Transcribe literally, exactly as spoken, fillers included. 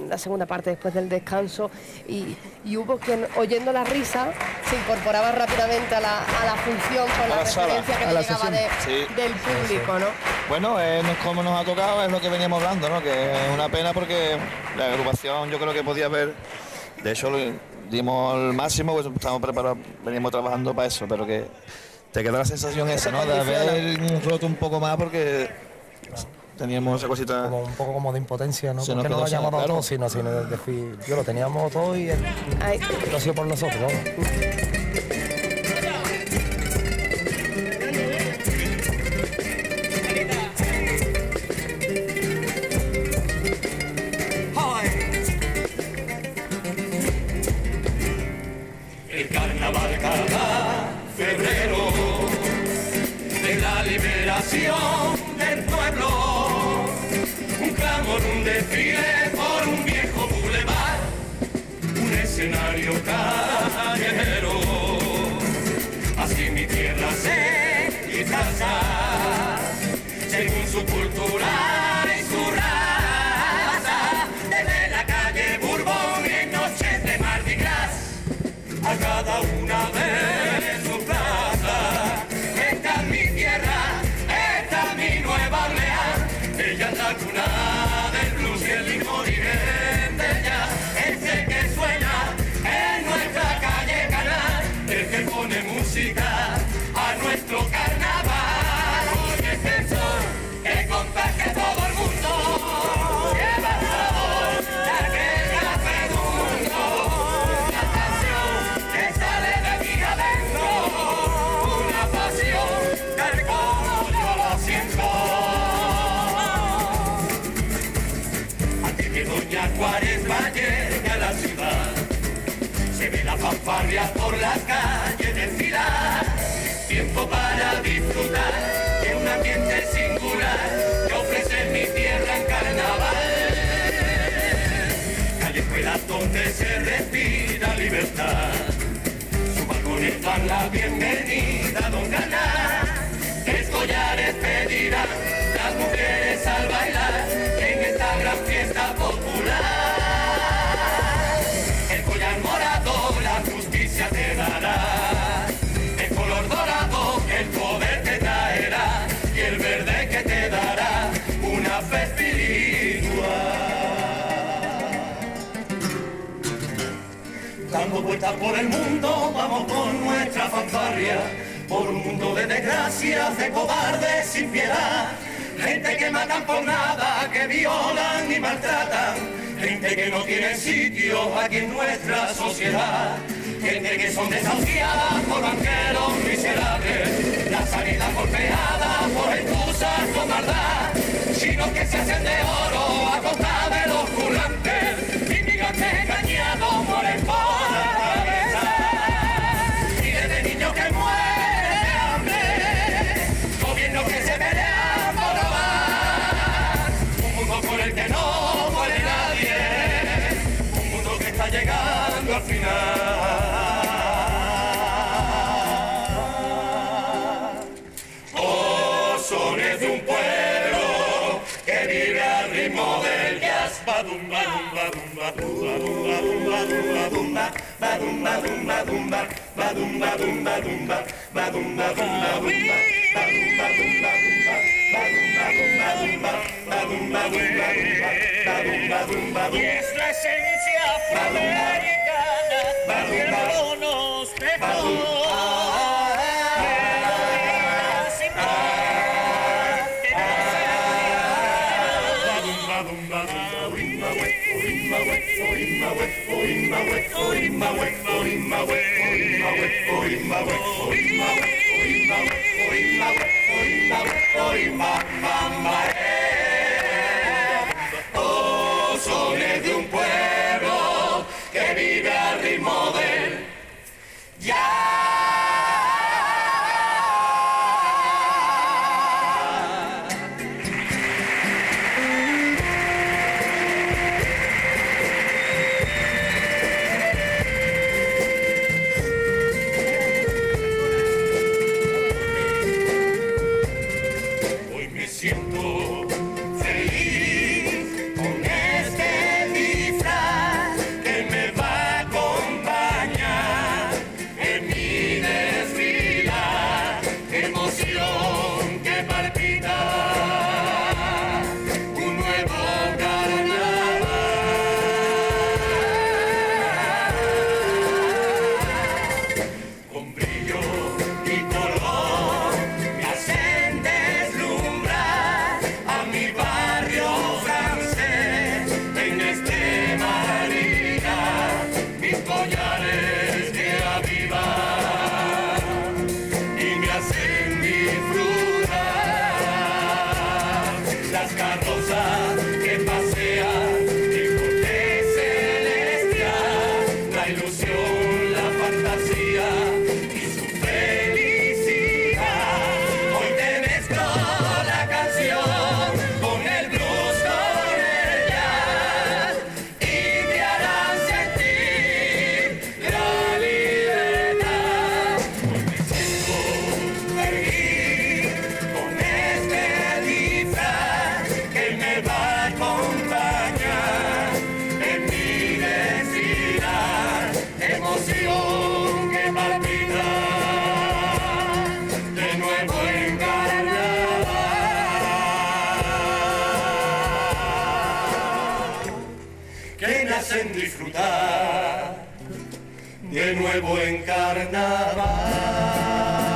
la segunda parte después del descanso, y, y hubo quien, oyendo la risa, se incorporaba rápidamente a la, a la función con la, la referencia que le llegaba de, sí. del público, ¿no? Bueno, eh, como nos ha tocado es lo que veníamos hablando, ¿no? Que es una pena porque la agrupación yo creo que podía haber, de hecho lo dimos el máximo, pues estamos preparados, veníamos trabajando para eso, pero que te queda la sensación esa, ¿no? De haber roto un poco más porque teníamos esa cosita... Como un poco como de impotencia, ¿no? Se Porque no lo hayamos dado todo, sino, sino decir, yo lo teníamos todo y él lo ha sido por nosotros, ¿no? El carnaval cada febrero de la liberación del pueblo, un clamor, un desfile por un viejo bulevar, un escenario callejero, así mi tierra se disfraza, según su cultura y su raza, desde la calle Bourbon y en noches de Mardi Gras, a cada una de su plaza. Esta es mi tierra, esta es mi Nueva Orleans, ella es la cuna del blues y el licor y de ella, ese que suena en nuestra calle Canal, el que pone música a nuestro carnaval, porque es el sol que comparte todo el mundo, lleva el sabor de aquel café dulce, una canción que sale de mi adentro, una pasión tal como yo lo siento. Antes que doña Cuaresma llegue a la ciudad, se ve la fanfarria por las calles desfilar, tiempo para disfrutar de un ambiente singular que ofrece mi tierra en carnaval. Calle escuelas donde se respira libertad, sus balcones dan la bienvenida a Don Ganar, tres collares pedirán las mujeres al bailar en esta gran fiesta popular. El collar morado la justicia te dará, el color dorado el poder te traerá, y el verde que te dará una fe espiritual. Dando vueltas por el mundo vamos con nuestra fanfarria, por un mundo de desgracias, de cobardes sin piedad, gente que matan por nada, que violan y maltratan, gente que no tiene sitio aquí en nuestra sociedad, gente que son desahuciadas por banqueros miserables, la sanidad golpeada por excusas con maldad, chinos que se hacen de oro a costa de los currantes, inmigrantes engañados mueren por la cabeza, miles de niños que mueren de hambre, gobiernos que se pelean por robar, un mundo por el que no muere nadie, un mundo que está llegando al final. Oh, sones de un pueblo que vive al ritmo del jazz. Badum, badum, badum, badum, badum, badum, badum, badum, badum, badum, badum, badum, badum, badum, badum, badum, badum, badum, y es la esencia afroamericana que el nos dejó. Oh, sones de un pueblo que vive al ritmo del jazz. Siento feliz con este disfraz. hacen disfrutar de nuevo en carnaval.